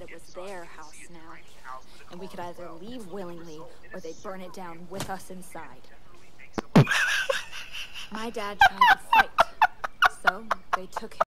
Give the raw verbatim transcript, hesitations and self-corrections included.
it was their house now. And we could either leave willingly, or they'd burn it down with us inside. My dad tried to fight, so they took him.